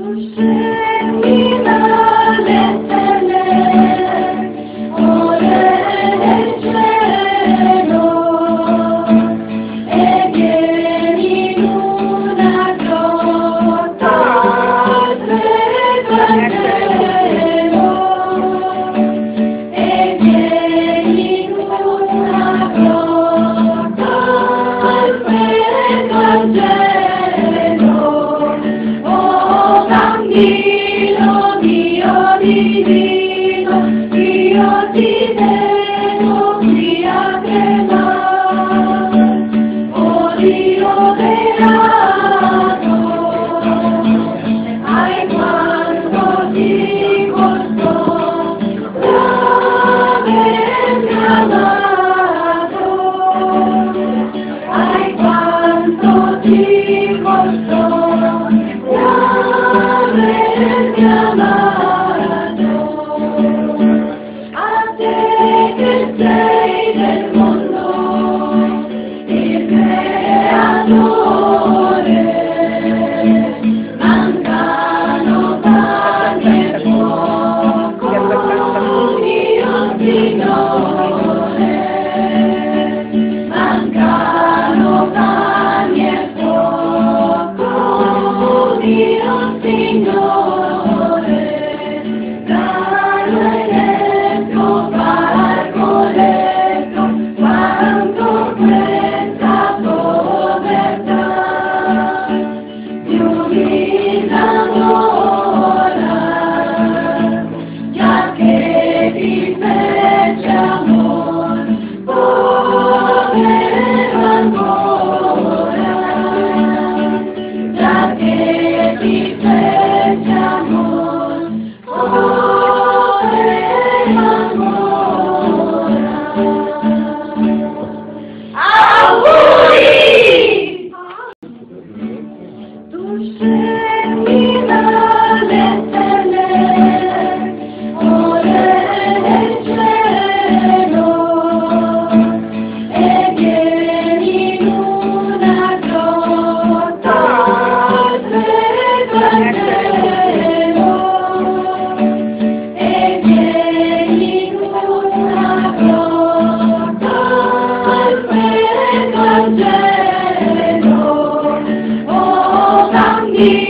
Io ti devo chiamare, oh Dio beato, ai quanto ti costò l'avermi amato, ai quanto ti costò l'avermi amato. Sei del mondo, il creatore, mancano pane e fuoco, Dio Signore, mancano pane e fuoco, Dio Signore, caro ed esco quanto questa povertà più mi innamora, già che ti fece amor, povero ancora, già che ti fece amor, povero ancora. Tu scegli dalle stelle, ore del cielo, e vieni in una grotta al Vangelo, e vieni in una grotta al Vangelo.